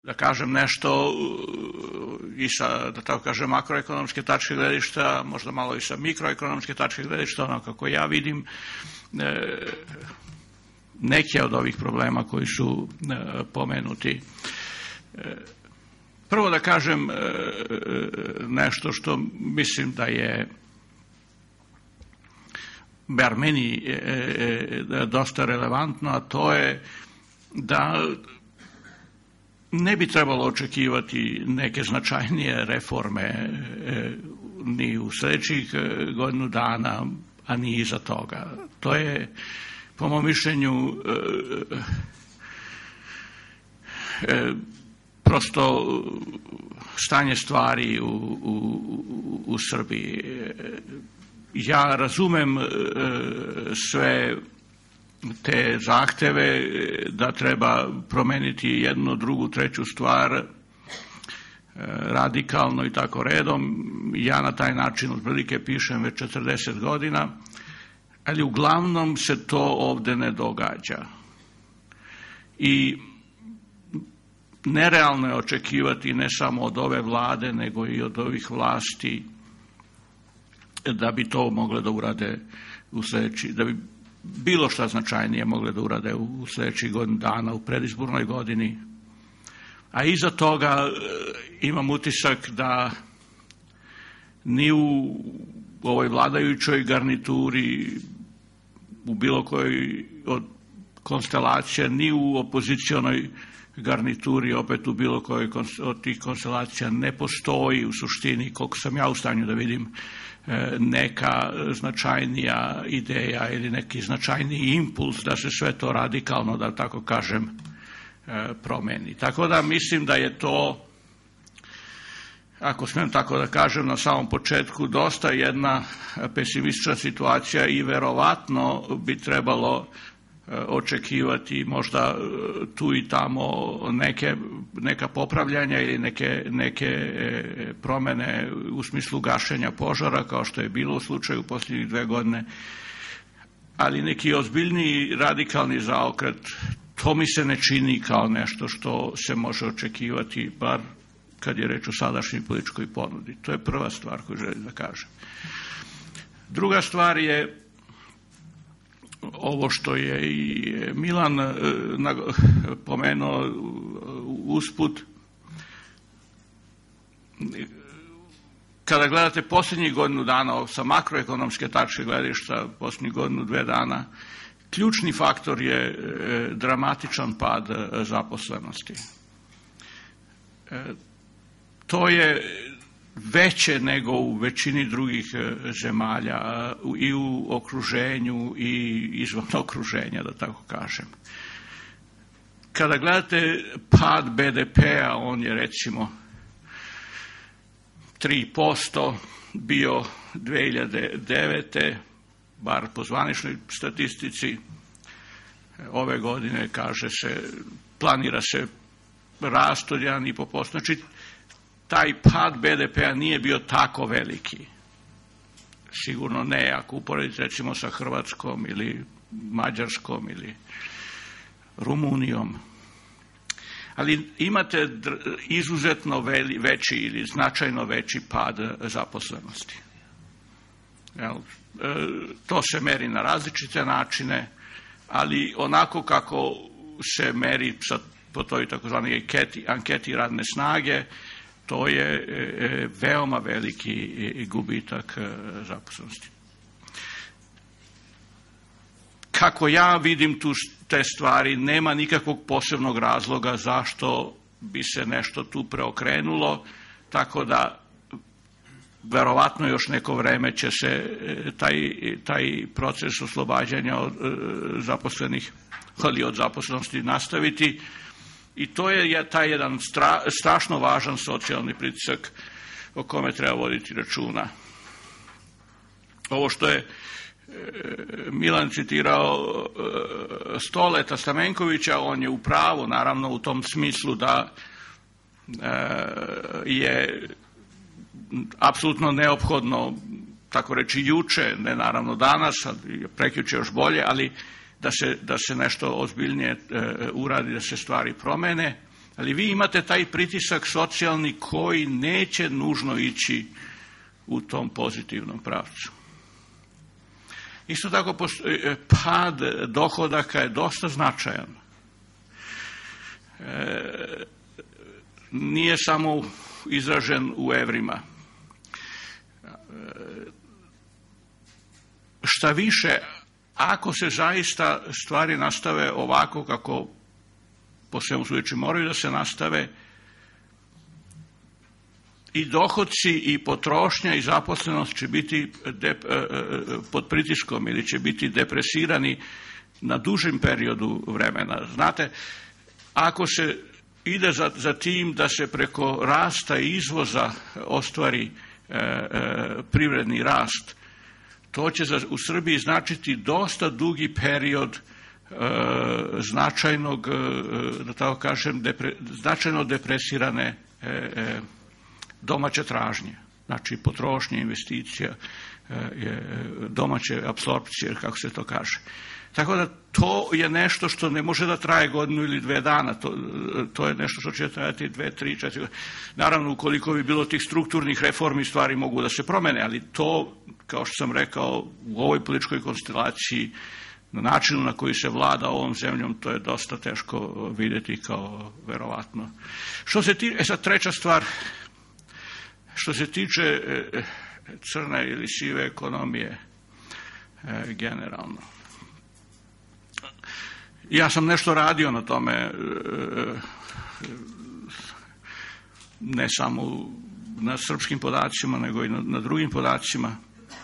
da kažem nešto i sa, da tako kažem, makroekonomske tačke gledišta, možda malo i sa mikroekonomske tačke gledišta, ono kako ja vidim neke od ovih problema koji su pomenuti. Prvo da kažem nešto što mislim da je bar meni dosta relevantno, a to je da ne bi trebalo očekivati neke značajnije reforme ni u sljedećih godinu dana, a ni iza toga. To je, po mom mišljenju, prosto stanje stvari u Srbiji. Ja razumem sve te zahteve da treba promeniti jednu, drugu, treću stvar radikalno i tako redom. Ja na taj način otprilike pišem već 40 godina, ali uglavnom se to ovde ne događa. I nerealno je očekivati ne samo od ove vlade, nego i od ovih vlasti da bi to mogle da urade u sljedeći, da bi bilo šta značajnije mogle da urade u sljedećih godinu dana, u predizbornoj godini. A iza toga imam utisak da ni u ovoj vladajućoj garnituri, u bilo kojoj od konstelacija, ni u opozicionoj garnituri, opet u bilo kojoj od tih konstelacija ne postoji u suštini, koliko sam ja u stanju da vidim, neka značajnija ideja ili neki značajniji impuls da se sve to radikalno, da tako kažem, promeni. Tako da mislim da je to, ako smijem tako da kažem, na samom početku dosta jedna pesimistična situacija i verovatno bi trebalo očekivati možda tu i tamo neka popravljanja ili neke promene u smislu gašenja požara, kao što je bilo u slučaju posljednjih 2 godine, ali neki ozbiljniji radikalni zaokret, to mi se ne čini kao nešto što se može očekivati, bar kad je reč o sadašnjoj političkoj ponudi. To je prva stvar koju želim da kažem. Druga stvar je ovo što je i Milan pomenuo usput. Kada gledate posljednjih godinu dana sa makroekonomske tačke gledišta, posljednjih godinu, 2 dana, ključni faktor je dramatičan pad zaposlenosti. To je veće nego u većini drugih zemalja i u okruženju i izvan okruženja, da tako kažem. Kada gledate pad BDP-a, on je recimo 3% bio 2009. bar po zvaničnoj statistici. Ove godine kaže se, planira se rast od 1,5%. Znači, taj pad BDP-a nije bio tako veliki. Sigurno ne, ako uporedite recimo sa Hrvatskom ili Mađarskom ili Rumunijom. Ali imate izuzetno veći ili značajno veći pad zaposlenosti. To se meri na različite načine, ali onako kako se meri po toj takozvanoj anketi radne snage, to je veoma veliki gubitak zaposlenosti. Kako ja vidim te stvari, nema nikakvog posebnog razloga zašto bi se nešto tu preokrenulo, tako da verovatno još neko vreme će se taj proces oslobađanja od zaposlenih, ali od zaposlenosti nastaviti. I to je taj jedan strašno važan socijalni pritisak o kome treba voditi računa. Ovo što je Milan citirao Stoleta Stamenkovića, on je u pravu, naravno, u tom smislu da je apsolutno neophodno, tako reći juče, ne naravno danas, prekjuče još bolje, ali da se nešto ozbiljnije uradi, da se stvari promene, Ali vi imate taj pritisak socijalni koji neće nužno ići u tom pozitivnom pravcu. Isto tako pad dohodaka je dosta značajan. Nije samo izražen u evrima. Šta više, ako se zaista stvari nastave ovako kako po svemu sudeći moraju da se nastave, i dohodci i potrošnja i zaposlenost će biti pod pritiskom ili će biti depresirani na dužem periodu vremena. Znate, ako se ide za tim da se preko rasta i izvoza ostvari privredni rast, to će u Srbiji značiti dosta dugi period značajnog, da tako kažem, značajno depresirane domaće tražnje, znači potrošnje, investicija, domaće apsorpcije, kako se to kaže. Tako da to je nešto što ne može da traje godinu ili 2 dana, to je nešto što će trajati 2, 3, 4 godine. Naravno, ukoliko bi bilo tih strukturnih reformi, stvari mogu da se promene, ali to, kao što sam rekao, u ovoj političkoj konstelaciji, na načinu na koji se vlada ovom zemljom, to je dosta teško vidjeti kao verovatno. Sad treća stvar, što se tiče crne ili sive ekonomije generalno. Ja sam nešto radio na tome, ne samo na srpskim podacima, nego i na drugim podacima.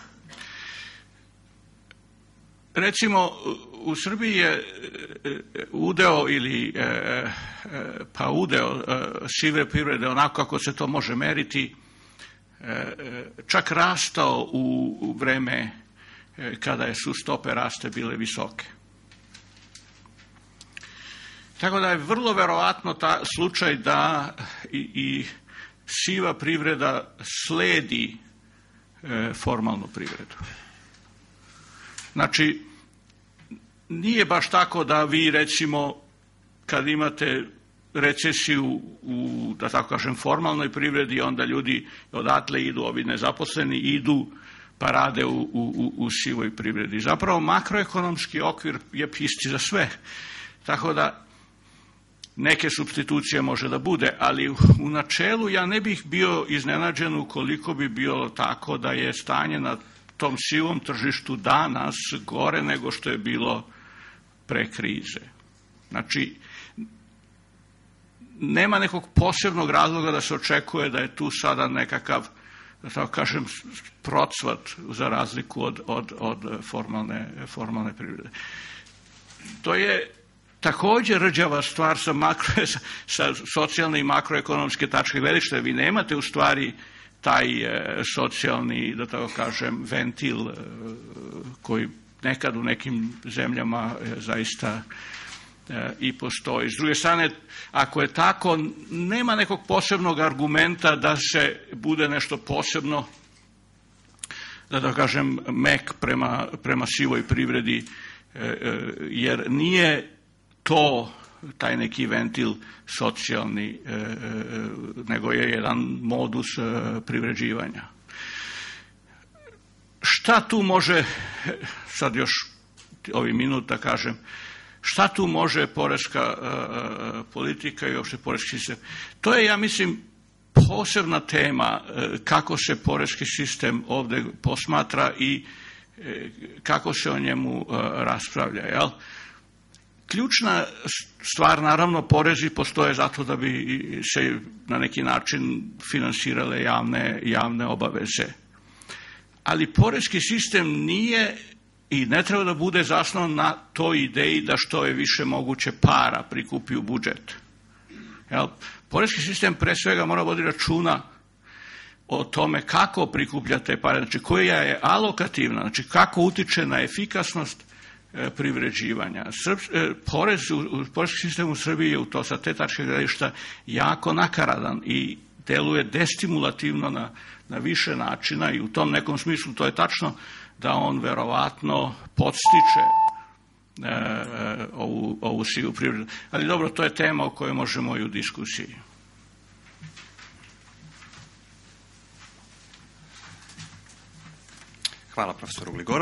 Recimo, u Srbiji je udeo udeo sive privrede, onako kako se to može meriti, čak rastao u vreme kada su stope raste bile visoke. Tako da je vrlo verovatno ta slučaj da i siva privreda sledi formalnu privredu. Znači, nije baš tako da vi, recimo, kad imate recesiju u, da tako kažem, formalnoj privredi, onda ljudi odatle idu, ovi nezaposleni idu pa rade u sivoj privredi. Zapravo, makroekonomski okvir je isti za sve. Tako da neke supstitucije može da bude, ali u načelu ja ne bih bio iznenađen ukoliko bi bilo tako da je stanje na tom sivom tržištu danas gore nego što je bilo pre krize. Znači, nema nekog posebnog razloga da se očekuje da je tu sada nekakav, da tako kažem, procvat za razliku od formalne privrede. To je također rđava stvar sa socijalne i makroekonomske tačke gledišta. Vi nemate u stvari taj socijalni, da tako kažem, ventil koji nekad u nekim zemljama zaista i postoji. S druge strane, ako je tako, nema nekog posebnog argumenta da se bude nešto posebno, da tako kažem, mek prema sivoj privredi, jer nije to taj neki ventil socijalni, nego je jedan modus privređivanja. Šta tu može, sad još ovih minuta kažem, šta tu može poreska politika i uopšte poreski sistem? To je, ja mislim, posebna tema kako se poreski sistem ovde posmatra i kako se o njemu raspravlja, jel? Ključna stvar, naravno, porezi postoje zato da bi se na neki način finansirale javne obaveze. Ali poreski sistem nije i ne treba da bude zasnovan na toj ideji da što je više moguće para prikupi u budžet. Poreski sistem pre svega mora voditi računa o tome kako prikuplja te pare, znači koja je alokativna, znači kako utiče na efikasnost privređivanja. Poreski sistem u Srbiji je sa te tačke gledišta jako nakaradan i deluje destimulativno na više načina i u tom nekom smislu to je tačno da on verovatno podstiče ovu sivu privredu. Ali dobro, to je tema o kojoj možemo i u diskusiji. Hvala profesoru Gligoroviću.